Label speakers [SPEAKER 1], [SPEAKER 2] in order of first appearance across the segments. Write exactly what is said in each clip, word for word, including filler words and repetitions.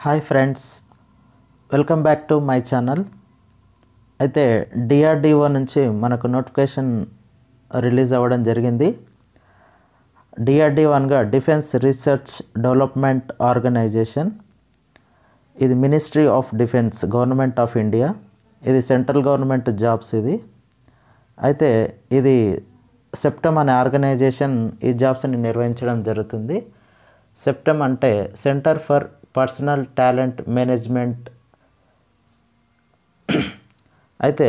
[SPEAKER 1] Hi friends, welcome back to my channel. అయితే DRDO నుంచి మనకు నోటిఫికేషన్ రిలీజ్ అవ్వడం జరిగింది. డిఆర్డిఓ అనగా డిఫెన్స్ రీసెర్చ్ డెవలప్మెంట్ ఆర్గనైజేషన్. ఇది ministry of defence, government of India. ఇది సెంట్రల్ గవర్నమెంట్ జాబ్స్ ఇది. అయితే ఇది సెప్టమ్ అనే ఆర్గనైజేషన్ ఈ జాబ్స్ని నిర్వహించడం జరుగుతుంది. సెప్టమ్ అంటే centre for personnel talent management. అయితే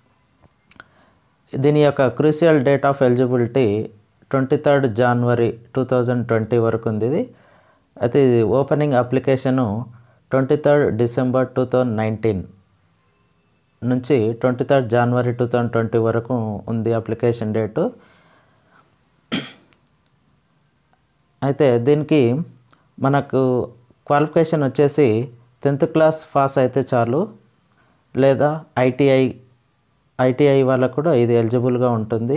[SPEAKER 1] దీని యొక్క crucial date of eligibility twenty third January two thousand twenty వరకు ఉంది ఇది. అయితే ఇది opening application twenty third December two thousand nineteen నుంచి twenty third January two thousand twenty వరకు ఉంది అప్లికేషన్ డేటు. అయితే దీనికి మనకు క్వాలిఫికేషన్ వచ్చేసి టెన్త్ క్లాస్ పాస్ అయితే చాలు, లేదా ఐటీఐ ఐటీఐ వాళ్ళకు కూడా ఇది ఎలిజిబుల్గా ఉంటుంది.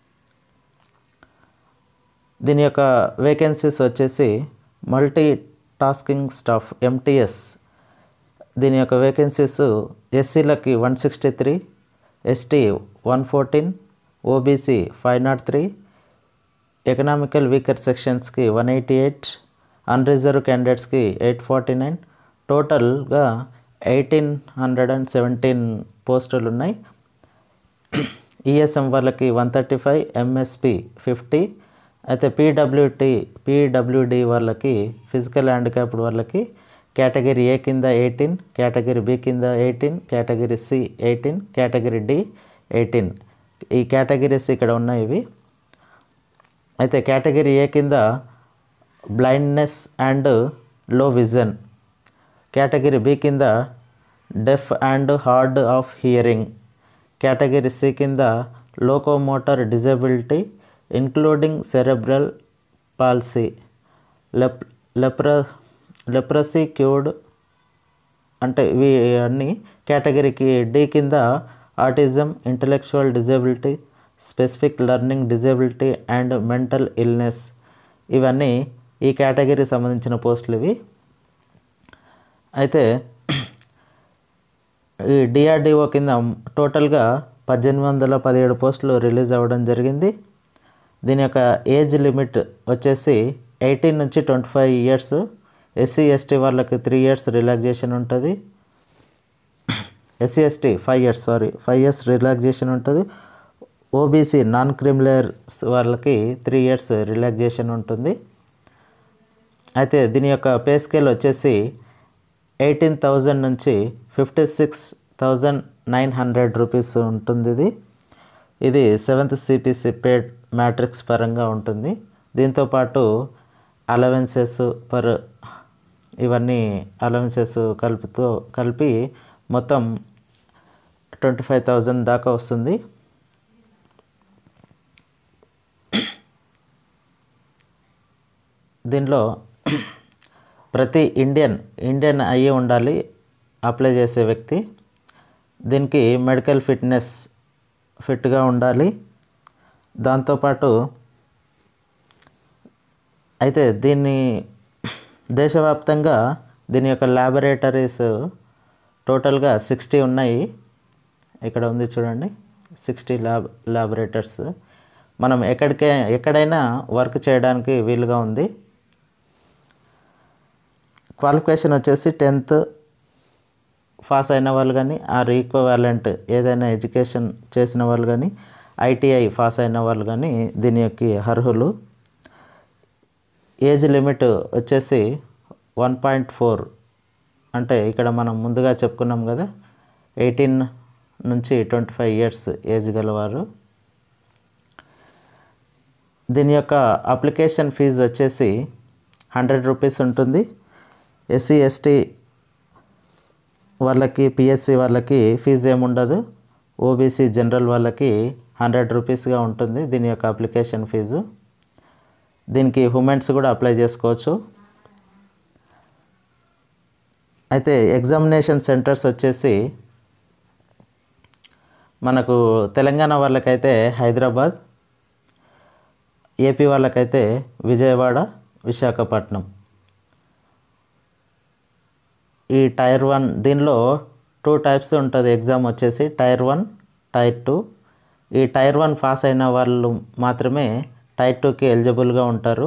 [SPEAKER 1] దీని యొక్క వేకెన్సీస్ వచ్చేసి మల్టీ టాస్కింగ్ స్టాఫ్ ఎంటీఎస్. దీని యొక్క వేకెన్సీస్ ఎస్సీలకి one sixty three, ST one fourteen, OBC five nought three, economical weaker సెక్షన్స్కి వన్ ఎయిటీ ఎయిట్, అన్రిజర్వ్ క్యాండిడేట్స్కి ఎయిట్ ఫార్టీ నైన్. టోటల్గా ఎయిటీన్ హండ్రెడ్ అండ్ సెవెంటీన్ పోస్టులు ఉన్నాయి. ఈఎస్ఎం వాళ్ళకి one thirty five, MSP fifty. అయితే పీడబ్ల్యూటీ పీడబ్ల్యూడి వాళ్ళకి, physical handicapped వాళ్ళకి category A కింద ఎయిటీన్, కేటగిరీ బి కింద eighteen, category C eighteen, category D eighteen. ఈ కేటగిరీస్ ఇక్కడ ఉన్నాయి ఇవి. అయితే కేటగిరీ ఏ కింద blindness and low vision, category B కింద deaf and hard of hearing, category C కింద locomotor disability including cerebral palsy, lep lepra leprosy cured అంటే ఇవి అన్నీ. కేటగిరీకి డి కింద autism, intellectual disability, specific learning disability and mental illness. ఇవన్నీ ఈ కేటగిరీకి సంబంధించిన పోస్టులు ఇవి. అయితే ఈ డిఆర్డిఓ కింద టోటల్గా పద్దెనిమిది వందల పదిహేడు పోస్టులు రిలీజ్ అవ్వడం జరిగింది. దీని యొక్క ఏజ్ లిమిట్ వచ్చేసి ఎయిటీన్ నుంచి twenty five years. SC ST వాళ్ళకి త్రీ ఇయర్స్ రిలాక్సేషన్ ఉంటుంది. SC ST five years sorry five years relaxation ఉంటుంది. ఓబీసీ నాన్ క్రిమినల్స్ వాళ్ళకి త్రీ ఇయర్స్ రిలాక్సేషన్ ఉంటుంది. అయితే దీని యొక్క పే స్కేల్ వచ్చేసి ఎయిటీన్ థౌజండ్ నుంచి fifty six thousand nine hundred rupees ఉంటుంది. ఇది ఇది సెవెంత్ సిపిసి పేడ్ మ్యాట్రిక్స్ పరంగా ఉంటుంది. దీంతోపాటు అలవెన్సెస్ పర్ ఇవన్నీ అలవెన్సెస్ కలుపుతో కలిపి మొత్తం ట్వంటీ ఫైవ్ థౌజండ్ దాకా వస్తుంది. దీనిలో ప్రతి ఇండియన్ ఇండియన్ అయ్యి ఉండాలి అప్లై చేసే వ్యక్తి. దీనికి మెడికల్ ఫిట్నెస్ ఫిట్గా ఉండాలి. దాంతోపాటు అయితే దీన్ని దేశవ్యాప్తంగా దీని యొక్క ల్యాబొరేటరీస్ టోటల్గా సిక్స్టీ ఉన్నాయి. ఇక్కడ ఉంది చూడండి, సిక్స్టీ ల్యాబ్ ల్యాబొరేటర్స్. మనం ఎక్కడికే ఎక్కడైనా వర్క్ చేయడానికి వీలుగా ఉంది. క్వాలిఫికేషన్ వచ్చేసి టెన్త్ పాస్ అయిన వాళ్ళు కానీ, ఆర్ ఈక్వవాలెంట్ ఏదైనా ఎడ్యుకేషన్ చేసిన వాళ్ళు కానీ, ఐటీఐ పాస్ అయిన వాళ్ళు కానీ దీని యొక్క అర్హులు. ఏజ్ లిమిట్ వచ్చేసి వన్ పాయింట్ ఫోర్ అంటే ఇక్కడ మనం ముందుగా చెప్పుకున్నాం కదా, ఎయిటీన్ నుంచి ట్వంటీ ఫైవ్ ఇయర్స్ ఏజ్ గలవారు. దీని యొక్క అప్లికేషన్ ఫీజు వచ్చేసి హండ్రెడ్ రూపీస్ ఉంటుంది. ఎస్సీ ఎస్టీ వాళ్ళకి, పిఎస్సి వాళ్ళకి ఫీజు ఏముండదు. ఓబీసీ జనరల్ వాళ్ళకి హండ్రెడ్ రూపీస్గా ఉంటుంది దీని యొక్క అప్లికేషన్ ఫీజు. దీనికి ఉమెన్స్ కూడా అప్లై చేసుకోవచ్చు. అయితే ఎగ్జామినేషన్ సెంటర్స్ వచ్చేసి మనకు తెలంగాణ వాళ్ళకైతే హైదరాబాద్, ఏపీ వాళ్ళకైతే విజయవాడ, విశాఖపట్నం. ఈ టైర్ వన్ దీనిలో టూ టైప్స్ ఉంటుంది ఎగ్జామ్ వచ్చేసి టైర్ వన్ టైర్ టూ. ఈ టైర్ వన్ పాస్ అయిన వాళ్ళు మాత్రమే టైర్ టూకి ఎలిజిబుల్గా ఉంటారు.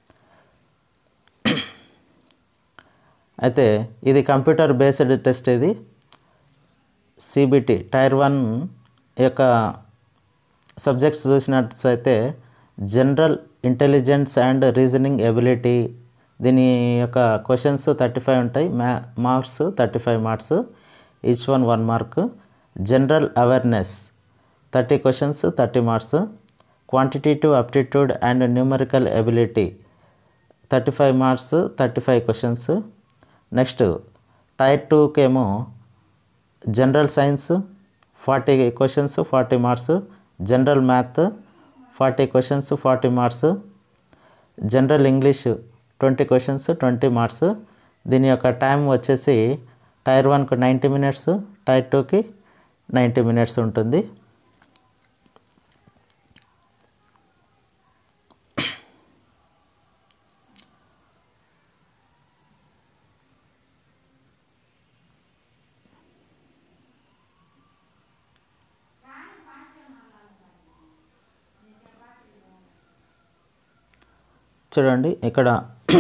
[SPEAKER 1] అయితే ఇది కంప్యూటర్ బేస్డ్ టెస్ట్. ఇది సిబిటి టైర్ వన్ యొక్క సబ్జెక్ట్స్ చూసినట్లయితే general intelligence and reasoning ability, దీని యొక్క క్వశ్చన్స్ థర్టీ ఫైవ్ ఉంటాయి, మ్యా marks thirty five marks, each one one mark. General awareness thirty questions thirty marks. Quantitative aptitude and numerical ability thirty five marks thirty five questions. Next tier టూకేమో general science forty questions forty marks, general math forty questions forty marks, general English twenty questions twenty marks. దీని యొక్క time వచ్చేసి tier వన్కు ninety minutes, tier టూకి ninety minutes ఉంటుంది. చూడండి ఇక్కడ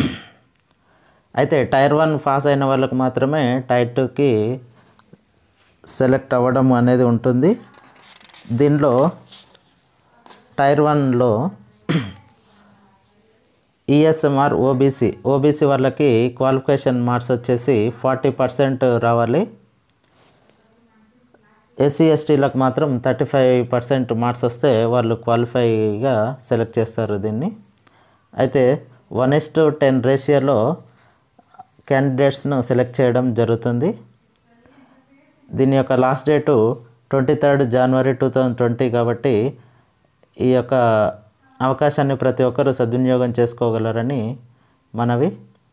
[SPEAKER 1] అయితే టైర్ వన్ పాస్ అయిన వాళ్ళకు మాత్రమే టైర్ టూకి సెలెక్ట్ అవ్వడం అనేది ఉంటుంది. దీనిలో టైర్ వన్లో ఈఎస్ఎంఆర్ ఓబీసీ ఓబీసీ వాళ్ళకి క్వాలిఫికేషన్ మార్క్స్ వచ్చేసి ఫార్టీ పర్సెంట్ రావాలి. ఎస్సీ ఎస్టీలకు మాత్రం థర్టీ ఫైవ్ పర్సెంట్ మార్క్స్ వస్తే వాళ్ళు క్వాలిఫైగా సెలెక్ట్ చేస్తారు దీన్ని. అయితే వన్ ఇస్ టు టెన్ రేషియోలో క్యాండిడేట్స్ను సెలెక్ట్ చేయడం జరుగుతుంది. దీని యొక్క last date twenty third January two thousand twenty కాబట్టి ఈ యొక్క అవకాశాన్ని ప్రతి ఒక్కరూ సద్వినియోగం చేసుకోగలరని మనవి.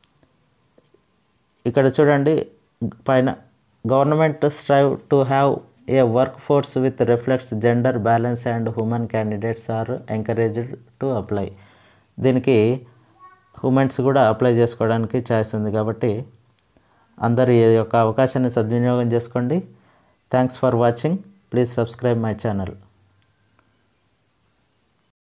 [SPEAKER 1] ఇక్కడ చూడండి పైన government strive to have a workforce with reflects gender balance and human candidates are encouraged to apply. దీనికి ఉమెన్స్ కూడా అప్లై చేసుకోవడానికి ఛాయిస్ ఉంది కాబట్టి అందరూ ఈ యొక్క అవకాశాన్ని సద్వినియోగం చేసుకోండి. Thanks for watching. Please subscribe my channel.